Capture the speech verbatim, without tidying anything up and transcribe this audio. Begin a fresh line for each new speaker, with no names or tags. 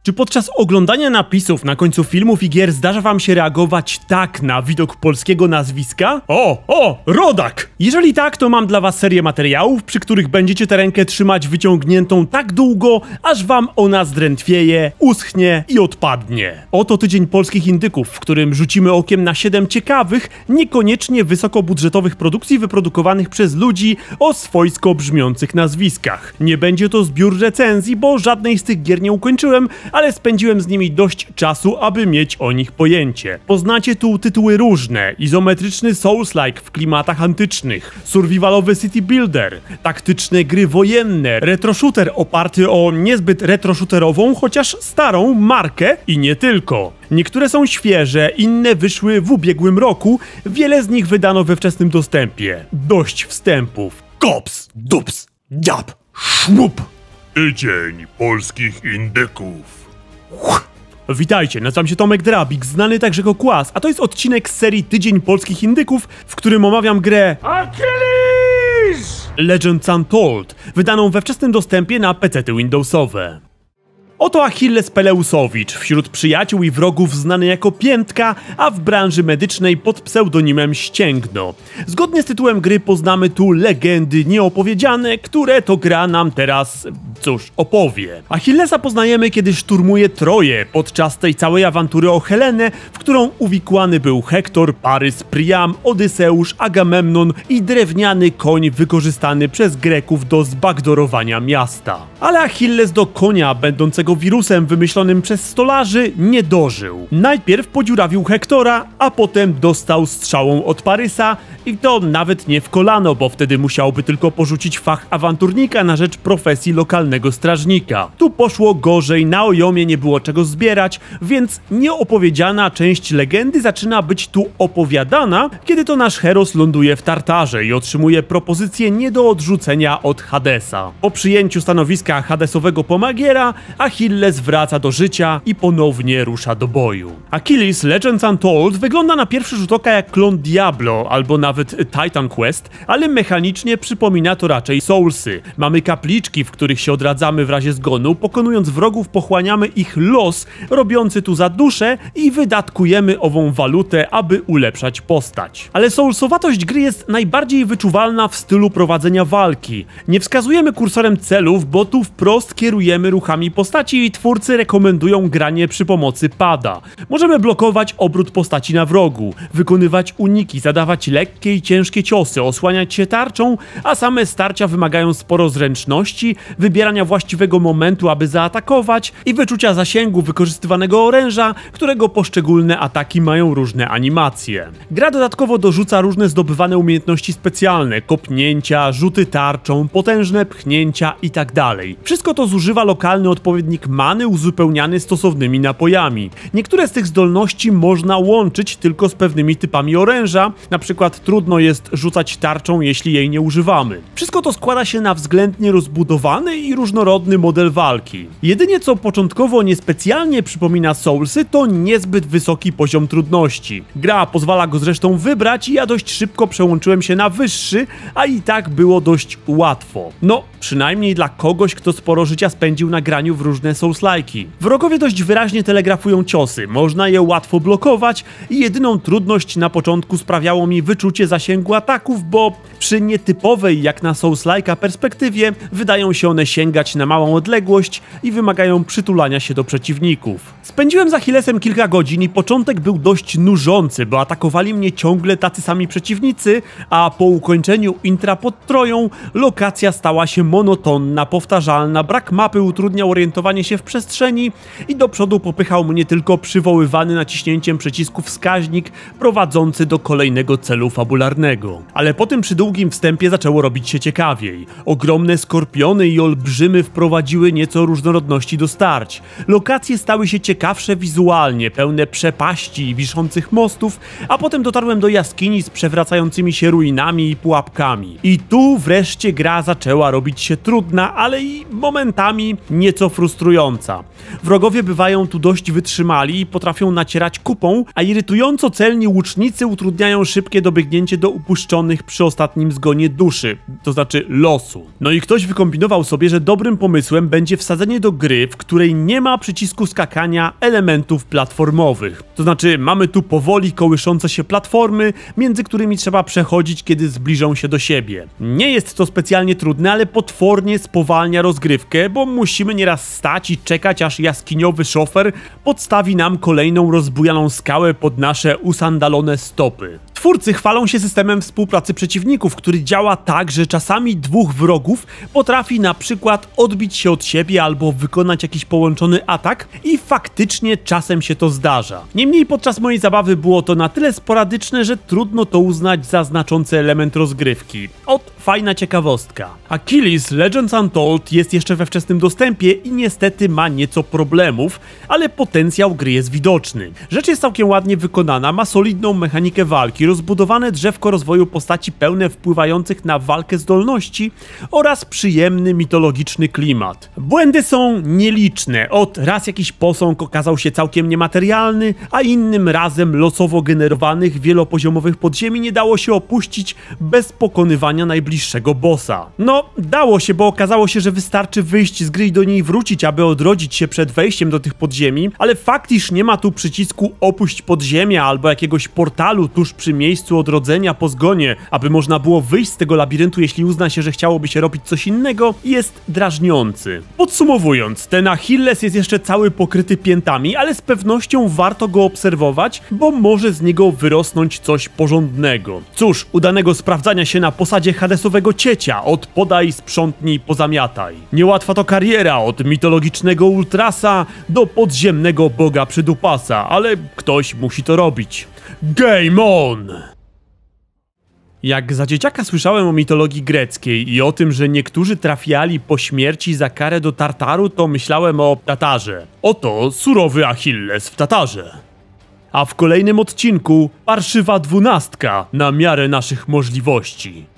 Czy podczas oglądania napisów na końcu filmów i gier zdarza wam się reagować tak na widok polskiego nazwiska? O, o, rodak! Jeżeli tak, to mam dla was serię materiałów, przy których będziecie tę rękę trzymać wyciągniętą tak długo, aż wam ona zdrętwieje, uschnie i odpadnie. Oto tydzień polskich indyków, w którym rzucimy okiem na siedem ciekawych, niekoniecznie wysokobudżetowych produkcji wyprodukowanych przez ludzi o swojsko brzmiących nazwiskach. Nie będzie to zbiór recenzji, bo żadnej z tych gier nie ukończyłem, ale spędziłem z nimi dość czasu, aby mieć o nich pojęcie. Poznacie tu tytuły różne: izometryczny Souls-like w klimatach antycznych, survivalowy city builder, taktyczne gry wojenne, retro-shooter oparty o niezbyt retro-shooterową, chociaż starą markę i nie tylko. Niektóre są świeże, inne wyszły w ubiegłym roku, wiele z nich wydano we wczesnym dostępie. Dość wstępów. Kops, dups, dziab, szmup.
Tydzień polskich indyków.
Witajcie, nazywam się Tomek Drabik, znany także jako Kłas, a to jest odcinek z serii Tydzień polskich indyków, w którym omawiam grę
Achilles!
Legends Untold, wydaną we wczesnym dostępie na pecety Windowsowe. Oto Achilles Peleusowicz, wśród przyjaciół i wrogów znany jako Piętka, a w branży medycznej pod pseudonimem Ścięgno. Zgodnie z tytułem gry poznamy tu legendy nieopowiedziane, które to gra nam teraz, cóż, opowie. Achillesa poznajemy, kiedy szturmuje Troję podczas tej całej awantury o Helenę, w którą uwikłany był Hektor, Parys, Priam, Odyseusz, Agamemnon i drewniany koń wykorzystany przez Greków do zbackdoorowania miasta. Ale Achilles do konia będącego wirusem wymyślonym przez stolarzy nie dożył. Najpierw podziurawił Hektora, a potem dostał strzałą od Parysa i to nawet nie w kolano, bo wtedy musiałby tylko porzucić fach awanturnika na rzecz profesji lokalnego strażnika. Tu poszło gorzej, na Ojomie nie było czego zbierać, więc nieopowiedziana część legendy zaczyna być tu opowiadana, kiedy to nasz Heros ląduje w Tartarze i otrzymuje propozycję nie do odrzucenia od Hadesa. Po przyjęciu stanowiska hadesowego pomagiera, Achilles wraca do życia i ponownie rusza do boju. Achilles Legends Untold wygląda na pierwszy rzut oka jak klon Diablo albo nawet Titan Quest, ale mechanicznie przypomina to raczej Soulsy. Mamy kapliczki, w których się odradzamy w razie zgonu, pokonując wrogów pochłaniamy ich los, robiący tu za duszę i wydatkujemy ową walutę, aby ulepszać postać. Ale soulsowatość gry jest najbardziej wyczuwalna w stylu prowadzenia walki. Nie wskazujemy kursorem celów, bo tu wprost kierujemy ruchami postaci i twórcy rekomendują granie przy pomocy pada. Możemy blokować obrót postaci na wrogu, wykonywać uniki, zadawać lekkie i ciężkie ciosy, osłaniać się tarczą, a same starcia wymagają sporo zręczności, wybierania właściwego momentu, aby zaatakować i wyczucia zasięgu wykorzystywanego oręża, którego poszczególne ataki mają różne animacje. Gra dodatkowo dorzuca różne zdobywane umiejętności specjalne, kopnięcia, rzuty tarczą, potężne pchnięcia itd. Wszystko to zużywa lokalny odpowiednik many uzupełniany stosownymi napojami. Niektóre z tych zdolności można łączyć tylko z pewnymi typami oręża, na przykład trudno jest rzucać tarczą, jeśli jej nie używamy. Wszystko to składa się na względnie rozbudowany i różnorodny model walki. Jedynie co początkowo niespecjalnie przypomina Soulsy, to niezbyt wysoki poziom trudności. Gra pozwala go zresztą wybrać i ja dość szybko przełączyłem się na wyższy, a i tak było dość łatwo. No, przynajmniej dla kogoś, kto sporo życia spędził na graniu w różne Souls-like'i. Wrogowie dość wyraźnie telegrafują ciosy, można je łatwo blokować i jedyną trudność na początku sprawiało mi wyczucie zasięgu ataków, bo przy nietypowej jak na Souls-like'a perspektywie wydają się one sięgać na małą odległość i wymagają przytulania się do przeciwników. Spędziłem z Achillesem kilka godzin i początek był dość nużący, bo atakowali mnie ciągle tacy sami przeciwnicy, a po ukończeniu intra pod Troją lokacja stała się monotonna, powtarzalna, brak mapy utrudniał orientowanie się w przestrzeni i do przodu popychał mnie tylko przywoływany naciśnięciem przycisku wskaźnik prowadzący do kolejnego celu fabularnego. Ale po tym przydługim wstępie zaczęło robić się ciekawiej. Ogromne skorpiony i olbrzymy wprowadziły nieco różnorodności do starć. Lokacje stały się ciekawsze wizualnie, pełne przepaści i wiszących mostów, a potem dotarłem do jaskini z przewracającymi się ruinami i pułapkami. I tu wreszcie gra zaczęła robić się trudna, ale i momentami nieco frustrująca. frustrująca. Wrogowie bywają tu dość wytrzymali i potrafią nacierać kupą, a irytująco celni łucznicy utrudniają szybkie dobiegnięcie do upuszczonych przy ostatnim zgonie duszy, to znaczy losu. No i ktoś wykombinował sobie, że dobrym pomysłem będzie wsadzenie do gry, w której nie ma przycisku skakania elementów platformowych. To znaczy mamy tu powoli kołyszące się platformy, między którymi trzeba przechodzić, kiedy zbliżą się do siebie. Nie jest to specjalnie trudne, ale potwornie spowalnia rozgrywkę, bo musimy nieraz stać i czekać, aż jaskiniowy szofer podstawi nam kolejną rozbujaną skałę pod nasze usandalone stopy. Twórcy chwalą się systemem współpracy przeciwników, który działa tak, że czasami dwóch wrogów potrafi na przykład odbić się od siebie albo wykonać jakiś połączony atak i faktycznie czasem się to zdarza. Niemniej podczas mojej zabawy było to na tyle sporadyczne, że trudno to uznać za znaczący element rozgrywki. Ot, fajna ciekawostka. Achilles Legends Untold jest jeszcze we wczesnym dostępie i niestety ma nieco problemów, ale potencjał gry jest widoczny. Rzecz jest całkiem ładnie wykonana, ma solidną mechanikę walki, rozbudowane drzewko rozwoju postaci pełne wpływających na walkę zdolności oraz przyjemny mitologiczny klimat. Błędy są nieliczne, od raz jakiś posąg okazał się całkiem niematerialny, a innym razem losowo generowanych wielopoziomowych podziemi nie dało się opuścić bez pokonywania najbliższego bossa. No, dało się, bo okazało się, że wystarczy wyjść z gry i do niej wrócić, aby odrodzić się przed wejściem do tych podziemi, ale fakt, iż nie ma tu przycisku opuść podziemia albo jakiegoś portalu tuż przy miejscu odrodzenia po zgonie, aby można było wyjść z tego labiryntu, jeśli uzna się, że chciałoby się robić coś innego, jest drażniący. Podsumowując, ten Achilles jest jeszcze cały pokryty piętami, ale z pewnością warto go obserwować, bo może z niego wyrosnąć coś porządnego. Cóż, udanego sprawdzania się na posadzie hadesowego ciecia, od podaj, sprzątnij, pozamiataj. Niełatwa to kariera, od mitologicznego ultrasa do podziemnego boga przydupasa, ale ktoś musi to robić. Game on! Jak za dzieciaka słyszałem o mitologii greckiej i o tym, że niektórzy trafiali po śmierci za karę do Tartaru, to myślałem o Tatarze. Oto surowy Achilles w Tatarze. A w kolejnym odcinku parszywa dwunastka na miarę naszych możliwości.